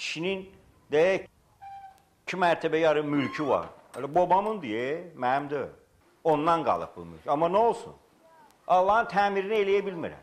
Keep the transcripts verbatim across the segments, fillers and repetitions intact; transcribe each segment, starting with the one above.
kişinin deyək iki mərtəbə yarım mülkü var. Elə babamın deyə, mənim deyil. Ondan qalıb bu mülk. Amma nə olsun? Allahın təmirini eləyə bilmirəm.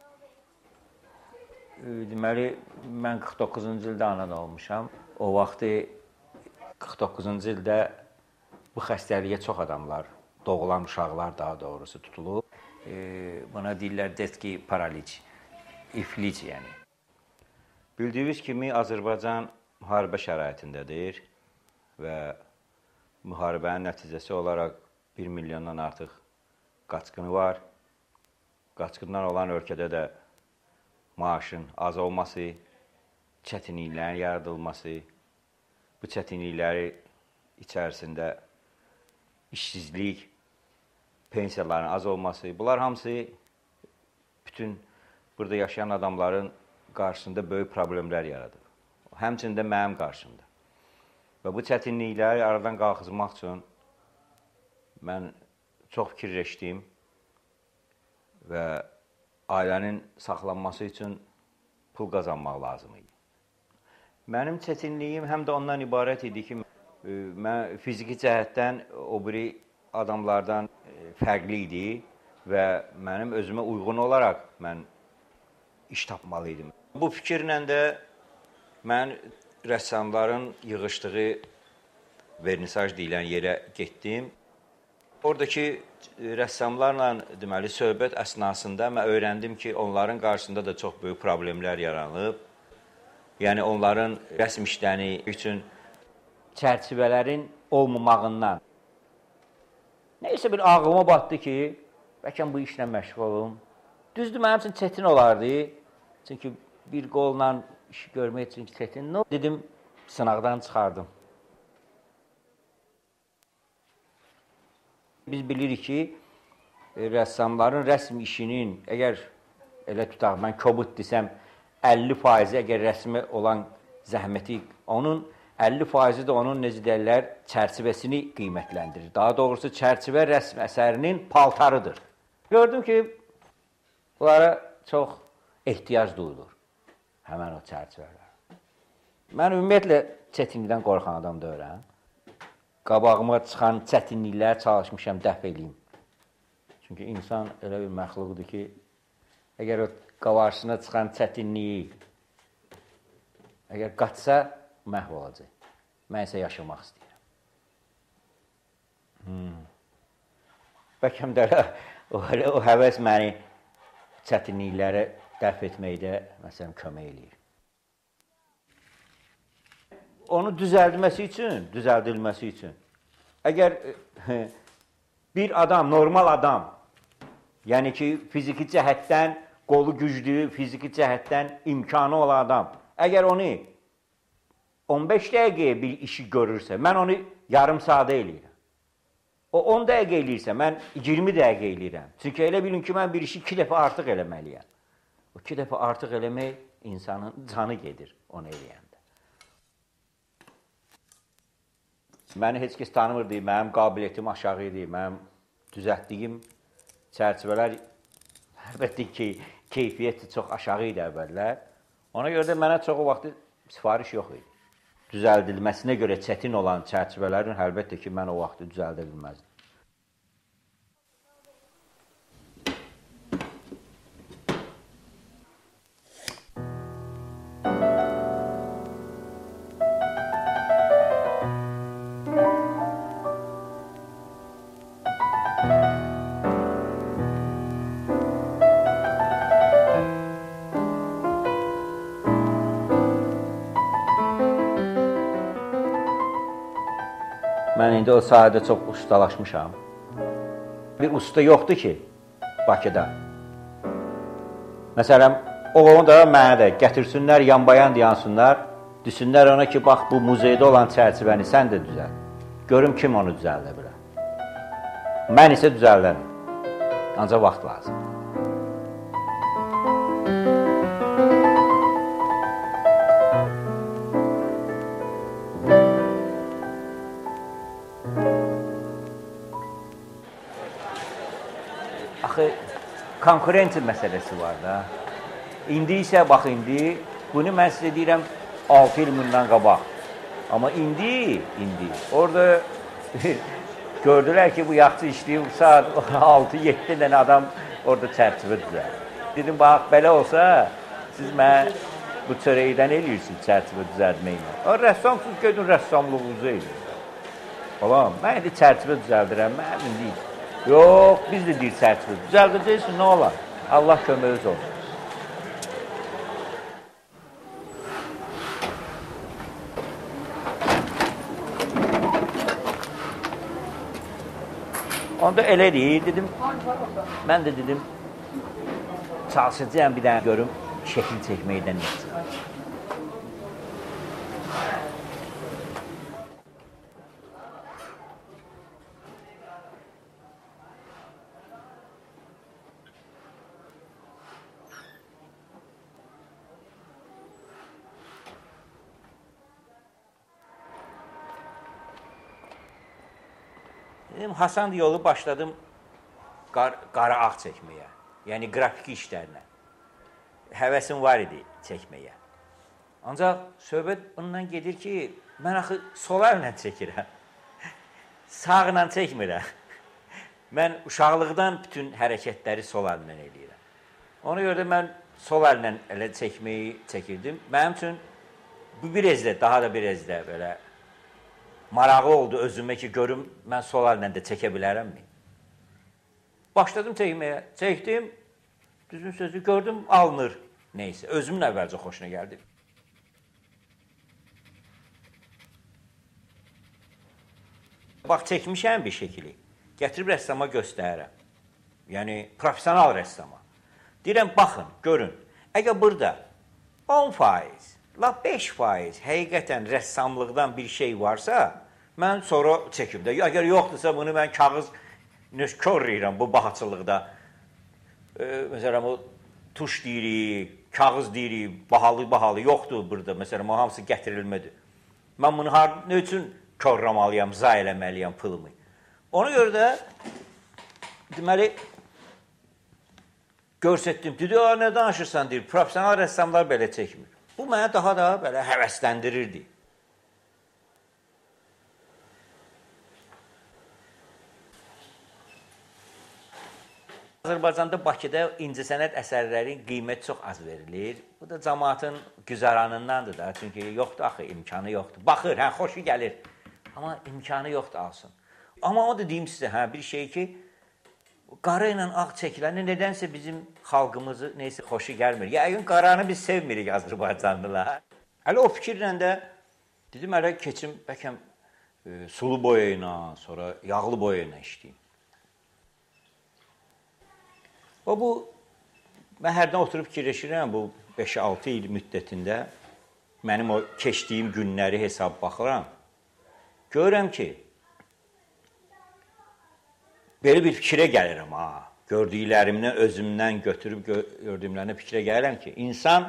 Deməli, mən qırx doqquzuncu ildə anadan olmuşam. O vaxtı qırx doqquzuncu ildə bu xəstəliyə çox adamlar, doğulan uşaqlar daha doğrusu tutulub. E, buna deyirlər detki paraliç, iflic yəni. Bildiyiniz kimi Azərbaycan müharibə şəraitindədir və müharibənin nəticəsi olaraq bir milyondan artıq qaçqını var. Qaçqından olan ölkədə də maaşın az olması, çətinliklərin yaradılması, bu çətinlikləri içərisində işsizlik, pensiyaların az olması, bunlar hamısı bütün burada yaşayan adamların qarşısında böyük problemlər yaradır. Həmçində mənim qarşımda. Və bu çətinlikləri aradan qalxızmaq üçün mən çox fikirləşdim və ailənin saxlanması üçün pul qazanmaq lazım idi. Mənim çətinliyim həm də ondan ibarət idi ki, mən fiziki cəhətdən o biri adamlardan fərqli idi və mənim özümə uyğun olaraq mən iş tapmalıydım. Bu fikirlə də mən rəssamların yığışdığı vernisaj deyilən yerə getdim. Oradakı rəssamlarla deməli söhbət əsnasında mən öyrəndim ki, onların qarşısında da çox böyük problemlər yaranıb. Yəni onların rəsm işləri üçün çərçivələrin olmamağından. Nəysə bir ağlıma batdı ki, bəlkə bu işlə məşğul olum. Düzdür, mənim üçün çətin olardı. Çünki bir qolla iş görmək üçün çətin. Dedim, sınaqdan çıxardım. Biz bilirik ki, rəssamların rəsm işinin, əgər elə tutaq, mən kobud desəm, əlli faizi əgər rəsmə olan zəhməti, onun əlli faizi də onun necə deyirlər, çərçivəsini qiymətləndirir. Daha doğrusu, çərçivə rəsm əsərinin paltarıdır. Gördüm ki, bunlara çox ehtiyac duyulur, həmən o çərçivələr. Mən ümumiyyətlə çətinlikdən qorxan adam deyirəm. Qabağıma çıxan çətinliklərə çalışmışam dəf eləyim. Çünki insan elə bir məxluqdur ki, əgər o qarşısına çıxan çətinliyi əgər qaçsa, məhv olacaq. Mən isə yaşamaq istəyirəm. Hmm. Bəlkəm də o, o həvəs məni çətinliklərə dəf etməkdə məsələn kömək eləyir. Onu düzəldilməsi üçün, düzəldilməsi üçün, əgər bir adam, normal adam, yəni ki, fiziki cəhətdən qolu güclü, fiziki cəhətdən imkanı olan adam, əgər onu on beş dəqiqəyə bir işi görürsə, mən onu yarım sadə eləyirəm. O on dəqiqə eləyirsə, mən iyirmi dəqiqə eləyirəm. Çünki elə bilin ki, mən bir işi iki dəfə artıq eləməliyəm. O iki dəfə artıq eləmək insanın canı gedir onu eləyəndə. Məni heç kəs tanımırdı, mənim qabiliyyətim aşağı idi, mənim düzəltdiyim çərçivələr əlbəttə ki, keyfiyyəti çox aşağı idi əvvəllər. Ona görə də mənə çox o vaxtı sifariş yox idi. Düzəldilməsinə görə çətin olan çərçivələrin əlbəttə ki, mən o vaxtı düzəldə bilməzdim. Mən indi o sahədə çox ustalaşmışam. Bir usta yoxdur ki, Bakıda. Məsələn, onu da mənə də gətirsinlər, yanbayan deyansınlar, düşünlər ona ki, bax, bu muzeydə olan çərçivəni sən də düzəl. Görüm kim onu düzəldə bilər. Mən isə düzəldərəm. Ancaq vaxt lazım. Axı, konkurensiya məsələsi var da. İndi isə, bax indi, bunu mən sizə deyirəm, altı il bundan qabaq. Amma indi, indi. Orada gördülər ki, bu yaxşı işləyib, saat altı yeddi dənə adam orada çərçivə düzər. Dedim, bax, belə olsa, siz mənə bu çörəkdən eləyirsiniz çərçivə düzəltməklə. O, rəssamsız gedin, rəssamlığınızı eləyin. Falan, mən indi çərçivə düzəldirəm, mən indi. Yox, biz də deyir çərçivə düzəldəcəksin, nə olar? Allah köməyiniz olsun. Onda elə deyir, dedim, mən də dedim, çalışacağım bir dənə görüm, şəkil çəkməkdən nə çıxar. Dedim, Hasan yolu başladım qar, qara ağ çəkməyə, yəni qrafiki işlərlə. Həvəsim var idi çəkməyə. Ancaq söhbət ondan gedir ki, mən axı sol əllə çəkirəm, sağla çəkmirəm. Mən uşaqlıqdan bütün hərəkətləri sol əllə eləyirəm. Ona görə də mən sol əllə elə çəkməyi çəkirdim. Mənim üçün bu bir ezdə, daha da bir ezdə belə marağı oldu özümə ki, görüm, mən sol əllə də çəkə bilərəmmi? Başladım çəkməyə, çəkdim, düzün sözü gördüm, alınır. Neysə, özümün əvvəlcə xoşuna gəldi. Bax, çəkmişəm bir şəkili, gətirib rəssama göstərirəm. Yəni, profesional rəssama. Deyirəm, baxın, görün, əgər burada on faiz, laf beş faiz həqiqətən rəssamlıqdan bir şey varsa, mən sonra çəkim də. Əgər yoxdursa, bunu mən kağız körrəyirəm bu bahaçılıqda. E, məsələn, o tuş deyirik, kağız deyirik, bahalı-bahalı yoxdur burada. Məsələn, o hamısı gətirilmədir. Mən bunu nə üçün körramalıyam, zay eləməliyəm pılımı. Ona görə də, deməli, görsətdim. Dedi, nə danışırsan, deyir, profesional rəssamlar belə çəkmir. Bu mənə daha da belə həvəsləndirirdi. Azərbaycanda, Bakıda incəsənət əsərlərin qiyməti çox az verilir. Bu da cəmaatın güzəranındandır da. Çünki yoxdur axı, imkanı yoxdur. Baxır, hə, xoşu gəlir. Amma imkanı yoxdur alsın. Amma o da deyim sizə, hə, bir şey ki, qara ilə ağ çəkiləni nədənsə bizim xalqımızı neysə xoşu gəlmir. Yəqin qaranı biz sevmirik Azərbaycanlılar. Hələ o fikirlə də dedim, hələ keçim, bəlkəm e, sulu boya ilə, sonra yağlı boya ilə işləyim. O bu, mən hərdən oturub fikirləşirəm, bu beş altı il müddətində mənim o keçdiyim günləri hesab baxıram. Görürəm ki, belə bir fikrə gəlirəm, ha. Gördüklərimdən, özümdən götürüb gördüyümlərinə fikrə gəlirəm ki, insan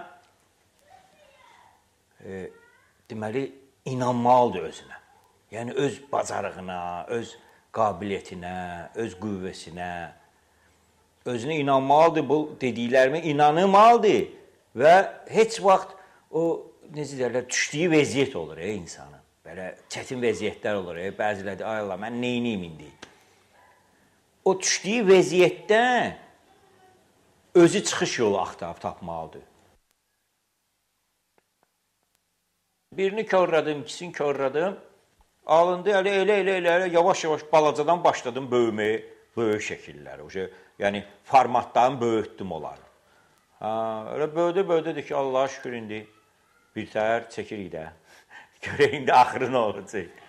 e, deməli, inanmalıdır özünə. Yəni, öz bacarığına, öz qabiliyyətinə, öz qüvvəsinə, özünə inanmalıdır, bu dediklərimə inanılmalıdır və heç vaxt o, necə deyərlər, düşdüyü vəziyyət olur e, insanın. Belə çətin vəziyyətlər olur e, bəziləri, ay Allah, mən neyniyim indi? O düşdüyü vəziyyətdən özü çıxış yolu axtarıb tapmalıdır. Birini körradım, ikisini körradım, alındı, elə, elə, elə, elə, elə, yavaş-yavaş balacadan başladım böyüməyə, böyük şəkilləri. Yəni, formatlarını böyütdüm onları. Ha, elə böyüdü-böyüdüdür ki, Allah'a şükür indi bir təhər çəkirik də. Görək indi axırı nə olacaq.